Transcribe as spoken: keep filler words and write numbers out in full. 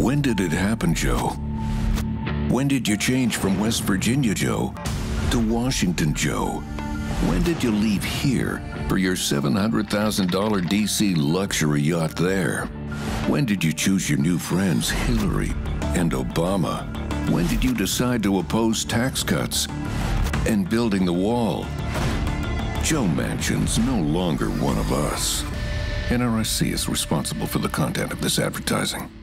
When did it happen, Joe? When did you change from West Virginia Joe to Washington Joe? When did you leave here for your seven hundred thousand dollar D C luxury yacht there? When did you choose your new friends, Hillary and Obama? When did you decide to oppose tax cuts and building the wall? Joe Manchin's no longer one of us. N R S C is responsible for the content of this advertising.